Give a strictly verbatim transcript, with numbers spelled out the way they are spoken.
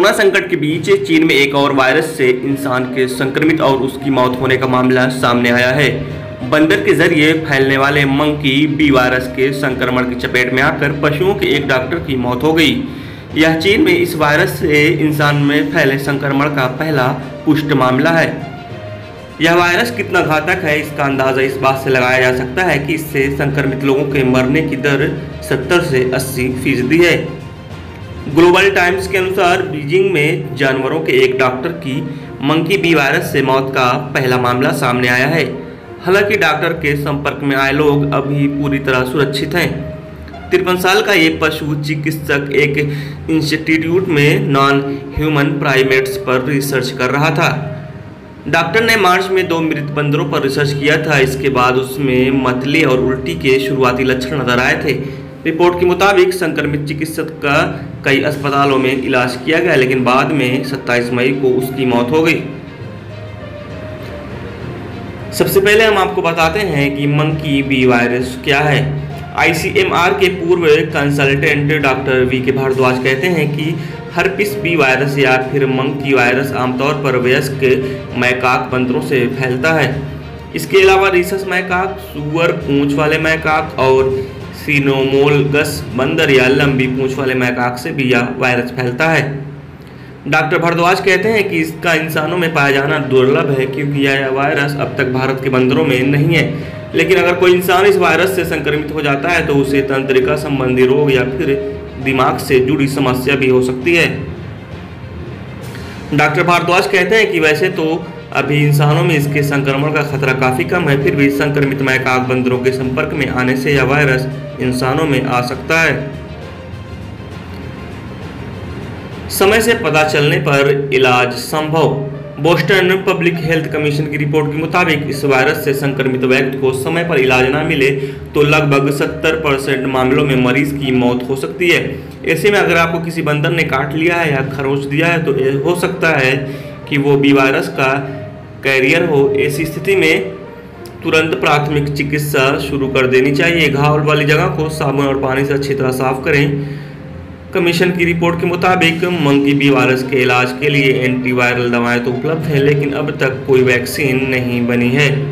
Corona संकट के बीच चीन में एक और वायरस से इंसान के संक्रमित और उसकी मौत होने का मामला सामने आया है। बंदर के जरिए फैलने वाले मंकी बी वायरस के संक्रमण की चपेट में आकर पशुओं के एक डॉक्टर की मौत हो गई। यह चीन में इस वायरस से इंसान में फैले संक्रमण का पहला पुष्ट मामला है। यह वायरस कितना घातक है, इसका अंदाजा इस बात से लगाया जा सकता है कि इससे संक्रमित लोगों के मरने की दर सत्तर से अस्सी फीसदी है। ग्लोबल टाइम्स के अनुसार बीजिंग में जानवरों के एक डॉक्टर की मंकी बी वायरस से मौत का पहला मामला सामने आया है। हालांकि डॉक्टर के संपर्क में आए लोग अभी पूरी तरह सुरक्षित हैं। तिरपन साल का ये पशु चिकित्सक एक इंस्टीट्यूट में नॉन ह्यूमन प्राइमेट्स पर रिसर्च कर रहा था। डॉक्टर ने मार्च में दो मृत बंदरों पर रिसर्च किया था। इसके बाद उसमें मतली और उल्टी के शुरुआती लक्षण नजर आए थे। रिपोर्ट के मुताबिक संक्रमित चिकित्सक का कई अस्पतालों में इलाज किया गया, लेकिन बाद में सत्ताईस मई को उसकी मौत हो गई। सबसे पहले हम आपको बताते हैं कि मंकी बी वायरस क्या है। आई सी एम आर के पूर्व कंसल्टेंट डॉक्टर वी के भारद्वाज कहते हैं कि हर्पिस बी वायरस या फिर मंकी वायरस आमतौर पर वयस्क मैकाक बंदरों से फैलता है। इसके अलावा रीसस मैकाक, सुअर पूंछ वाले मैकाक और सिनोमोलगस बंदर या लंबी पूंछ वाले मैकाक से भी यह वायरस फैलता है। डॉक्टर भारद्वाज कहते हैं कि इसका इंसानों में पाया जाना दुर्लभ है, क्योंकि यह वायरस अब तक भारत के बंदरों में नहीं है। लेकिन अगर कोई इंसान इस वायरस से संक्रमित हो जाता है तो उसे तंत्रिका संबंधी रोग या फिर दिमाग से जुड़ी समस्या भी हो सकती है। डॉक्टर भारद्वाज कहते हैं कि वैसे तो अभी इंसानों में इसके संक्रमण का खतरा काफी कम है, फिर भी संक्रमित मैकाक बंदरों के संपर्क में आने से यह वायरस इंसानों में आ सकता है। समय से पता चलने पर इलाज संभव। बोस्टन पब्लिक हेल्थ कमीशन की रिपोर्ट के मुताबिक इस वायरस से संक्रमित व्यक्ति को समय पर इलाज ना मिले तो लगभग सत्तर परसेंट मामलों में मरीज की मौत हो सकती है। ऐसे में अगर आपको किसी बंदर ने काट लिया है या खरोच दिया है तो हो सकता है कि वो बी वायरस का कैरियर हो। ऐसी स्थिति में तुरंत प्राथमिक चिकित्सा शुरू कर देनी चाहिए। घाव वाली जगह को साबुन और पानी से अच्छी तरह साफ करें। कमीशन की रिपोर्ट के मुताबिक मंकी बी वायरस के इलाज के लिए एंटीवायरल दवाएं तो उपलब्ध हैं, लेकिन अब तक कोई वैक्सीन नहीं बनी है।